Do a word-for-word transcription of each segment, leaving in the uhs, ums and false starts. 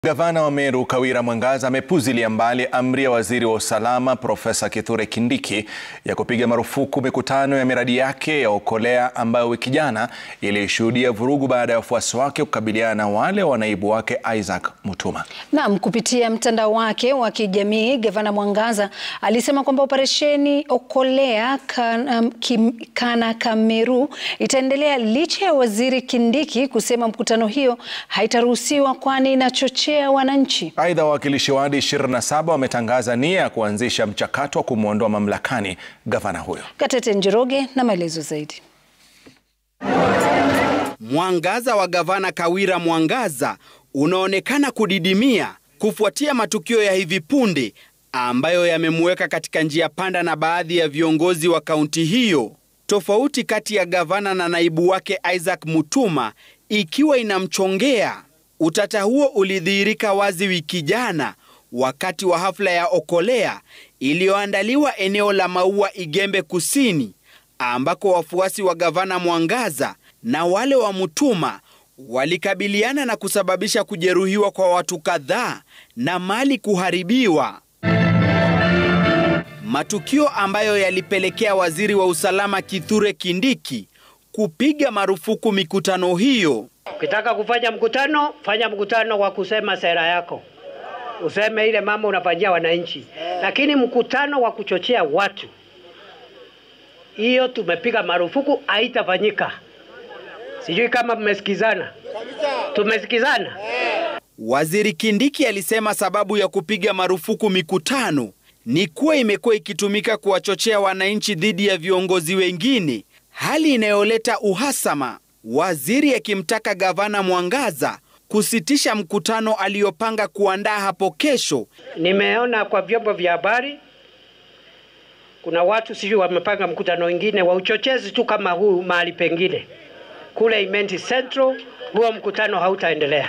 Gavana wa Meru Kawira Mwangaza amepuuzilia mbali amri ya waziri wa usalama Profesa Kithure Kindiki ya kupiga marufuku mikutano ya miradi yake ya Okolea ambayo wiki jana ilishuhudia vurugu baada ya wafuasi wake kukabiliana na wale wa naibu wake Isaack Mutuma. Naam, kupitia mtandao wake wa kijamii, Gavana Mwangaza alisema kwamba operesheni Okolea kaana, kaana Meru itaendelea licha ya waziri Kindiki kusema mkutano hiyo haitaruhusiwa kwani inachochea wananchi. Aidha, wawakilishi wadi ishirini na saba wametangaza nia ya kuanzisha mchakato wa kumwondoa mamlakani gavana huyo. Katete Njoroge na maelezo zaidi. Mwangaza wa Gavana Kawira Mwangaza unaonekana kudidimia kufuatia matukio ya hivi punde ambayo yamemweka katika njia panda na baadhi ya viongozi wa kaunti hiyo. Tofauti kati ya gavana na naibu wake Isaack Mutuma ikiwa inamchongea. Utata huo ulidhihirika wazi wiki jana wakati wa hafla ya Okolea iliyoandaliwa eneo la Maua Igembe Kusini, ambako wafuasi wa Gavana Mwangaza na wale wa Mutuma walikabiliana na kusababisha kujeruhiwa kwa watu kadhaa na mali kuharibiwa. Matukio ambayo yalipelekea waziri wa usalama Kithure Kindiki kupiga marufuku mikutano hiyo. Ukitaka kufanya mkutano, fanya mkutano wa kusema sera yako. Useme ile mambo unafanyia wananchi. Lakini mkutano wa kuchochea watu, hiyo tumepiga marufuku, haitafanyika. Sijui kama mmesikizana. Tumesikizana. Waziri Kindiki alisema sababu ya kupiga marufuku mikutano ni kuwa imekuwa ikitumika kuwachochea wananchi dhidi ya viongozi wengine, hali inayoleta uhasama. Waziri akimtaka Gavana Mwangaza kusitisha mkutano aliopanga kuandaa hapo kesho. Nimeona kwa vyombo vya habari kuna watu sijui wamepanga mkutano wengine wa uchochezi tu kama huu mahali pengine. Kule Imenti Central, huo mkutano hautaendelea.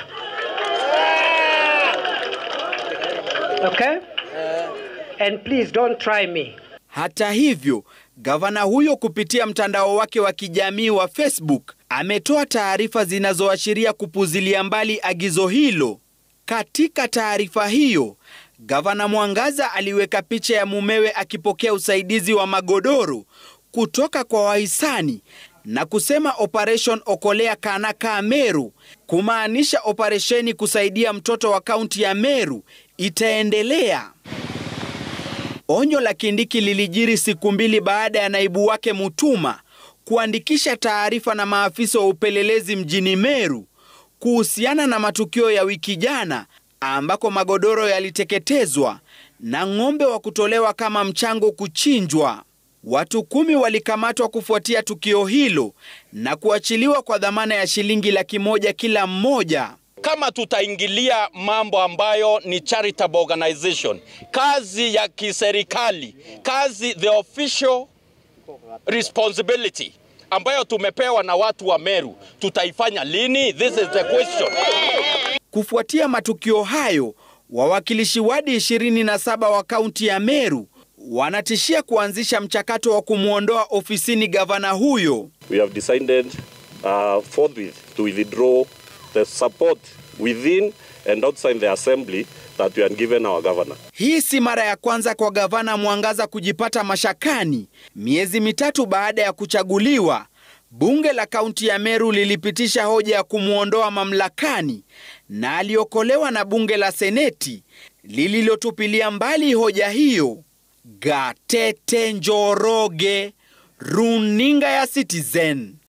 Okay? And please don't try me. Hata hivyo, gavana huyo kupitia mtandao wake wa kijamii wa Facebook ametoa taarifa zinazoashiria kupuzilia mbali agizo hilo. Katika taarifa hiyo, Gavana Mwangaza aliweka picha ya mumewe akipokea usaidizi wa magodoro kutoka kwa wahisani na kusema Operation Okolea kaana Meru, kumaanisha operesheni kusaidia mtoto wa kaunti ya Meru itaendelea. Onyo la Kindiki lilijiri siku mbili baada ya naibu wake Mutuma kuandikisha taarifa na maafisa wa upelelezi mjini Meru kuhusiana na matukio ya wiki jana ambako magodoro yaliteketezwa na ng'ombe wa kutolewa kama mchango kuchinjwa. Watu kumi walikamatwa kufuatia tukio hilo na kuachiliwa kwa dhamana ya shilingi laki moja kila mmoja. Kama tutaingilia mambo ambayo ni charitable organization, kazi ya kiserikali, kazi the official responsibility ambayo tumepewa na watu wa Meru, tutaifanya lini? This is the question. Kufuatia matukio hayo, wawakilishi wadi ishirini na saba wa kaunti ya Meru wanatishia kuanzisha mchakato wa kumwondoa ofisini gavana huyo. We have decided uh, forthwith to withdraw the support within and outside the assembly that we have given our governor. Hii si mara ya kwanza kwa Gavana Mwangaza kujipata mashakani. Miezi mitatu baada ya kuchaguliwa, bunge la kaunti ya Meru lilipitisha hoja ya kumwondoa mamlakani na aliokolewa na bunge la seneti lililotupilia mbali hoja hiyo. Katete Njoroge, runinga ya Citizen.